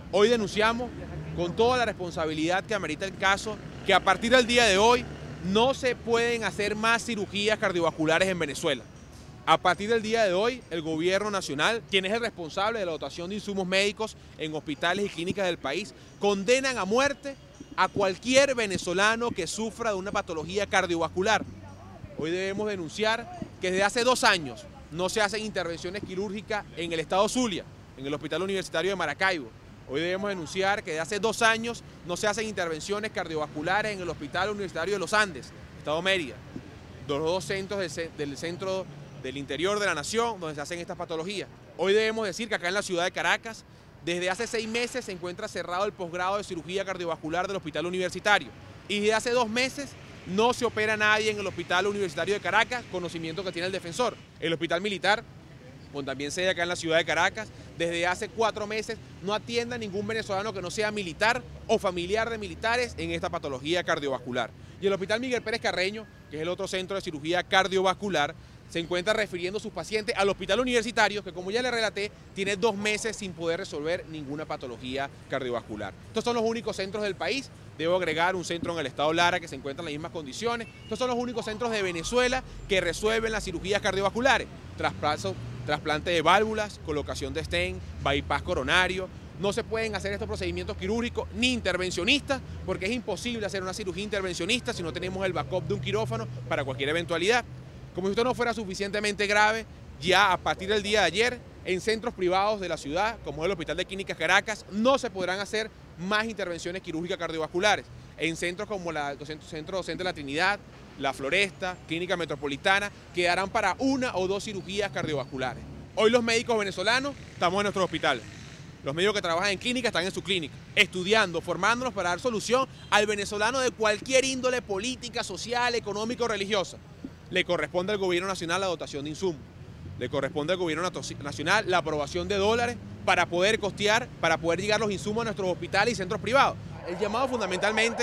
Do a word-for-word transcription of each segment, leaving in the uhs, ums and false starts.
Hoy denunciamos con toda la responsabilidad que amerita el caso que a partir del día de hoy no se pueden hacer más cirugías cardiovasculares en Venezuela. A partir del día de hoy, el gobierno nacional, quien es el responsable de la dotación de insumos médicos en hospitales y clínicas del país, condenan a muerte a cualquier venezolano que sufra de una patología cardiovascular. Hoy debemos denunciar que desde hace dos años no se hacen intervenciones quirúrgicas en el estado Zulia, en el Hospital Universitario de Maracaibo. Hoy debemos denunciar que desde hace dos años no se hacen intervenciones cardiovasculares en el Hospital Universitario de los Andes, estado Mérida, los dos centros del, del centro del interior de la nación donde se hacen estas patologías. Hoy debemos decir que acá en la ciudad de Caracas, desde hace seis meses se encuentra cerrado el posgrado de cirugía cardiovascular del Hospital Universitario y desde hace dos meses no se opera nadie en el Hospital Universitario de Caracas, conocimiento que tiene el defensor. El Hospital Militar, con también sede acá en la ciudad de Caracas, desde hace cuatro meses no atiende a ningún venezolano que no sea militar o familiar de militares en esta patología cardiovascular. Y el Hospital Miguel Pérez Carreño, que es el otro centro de cirugía cardiovascular, se encuentra refiriendo sus pacientes al Hospital Universitario, que como ya le relaté, tiene dos meses sin poder resolver ninguna patología cardiovascular. Estos son los únicos centros del país. Debo agregar un centro en el estado Lara que se encuentra en las mismas condiciones. Estos son los únicos centros de Venezuela que resuelven las cirugías cardiovasculares. Trasplazo, trasplante de válvulas, colocación de stent, bypass coronario. No se pueden hacer estos procedimientos quirúrgicos ni intervencionistas, porque es imposible hacer una cirugía intervencionista si no tenemos el backup de un quirófano para cualquier eventualidad. Como si esto no fuera suficientemente grave, ya a partir del día de ayer, en centros privados de la ciudad, como el Hospital de Clínicas Caracas, no se podrán hacer más intervenciones quirúrgicas cardiovasculares. En centros como la, el Centro Docente de la Trinidad, La Floresta, Clínica Metropolitana, quedarán para una o dos cirugías cardiovasculares. Hoy los médicos venezolanos estamos en nuestros hospitales. Los médicos que trabajan en clínica están en su clínica, estudiando, formándonos para dar solución al venezolano de cualquier índole política, social, económica o religiosa. Le corresponde al gobierno nacional la dotación de insumos, le corresponde al gobierno nacional la aprobación de dólares para poder costear, para poder llegar los insumos a nuestros hospitales y centros privados. El llamado fundamentalmente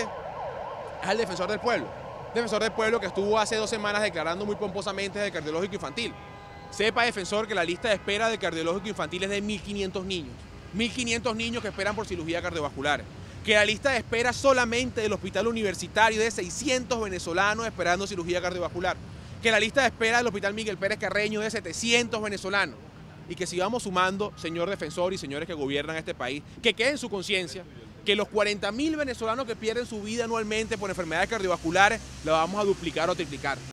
es al defensor del pueblo, defensor del pueblo que estuvo hace dos semanas declarando muy pomposamente del cardiológico infantil. Sepa, defensor, que la lista de espera del cardiológico infantil es de mil quinientos niños, mil quinientos niños que esperan por cirugía cardiovascular. Que la lista de espera solamente del Hospital Universitario es de seiscientos venezolanos esperando cirugía cardiovascular. Que la lista de espera del Hospital Miguel Pérez Carreño es de setecientos venezolanos. Y que sigamos sumando, señor defensor y señores que gobiernan este país, que quede en su conciencia que los cuarenta mil venezolanos que pierden su vida anualmente por enfermedades cardiovasculares la vamos a duplicar o triplicar.